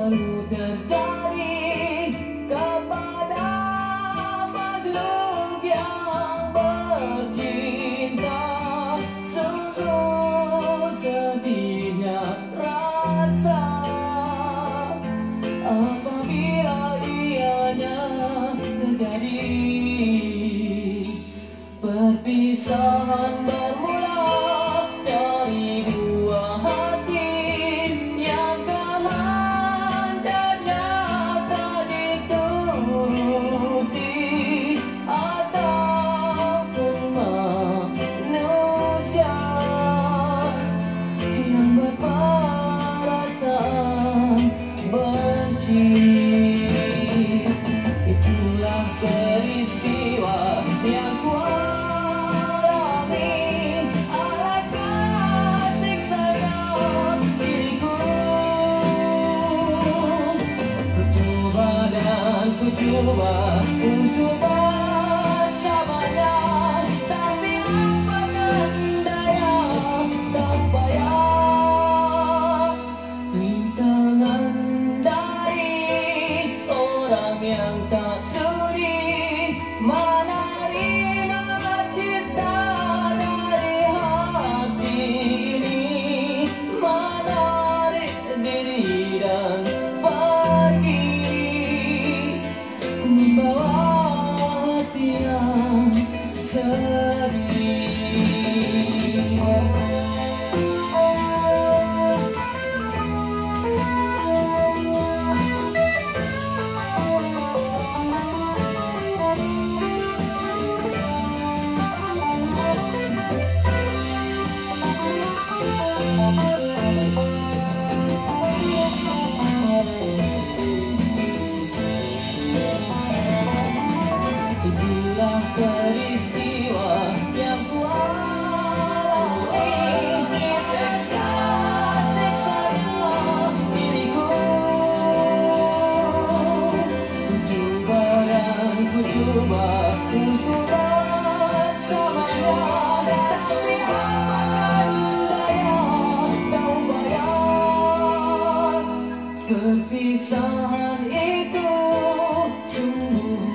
selalu terjadi kepada makhluk yang bercinta. Sungguh sedihnya rasa apabila ianya terjadi. Perpisahan bermula dari dua hati yang kehendaknya tak dituruti, ataupun manusia yang berperasaan benci. Itulah peristiwa yang kualami, alangkah siksanya diriku. Ku coba dan ku coba untuk bersamanya, tapi apakan daya tak payah. Rintangan dari orang yang tak sudi menerima cinta dari hati ini, menarik diri dan pergi, membawa hati yang sedih. Itulah peristiwa yang kualami, siksa-siksanya diriku. Ku coba dan ku coba untuk bersamanya, tapi apakan daya tak bayar. Perpisahan itu sungguh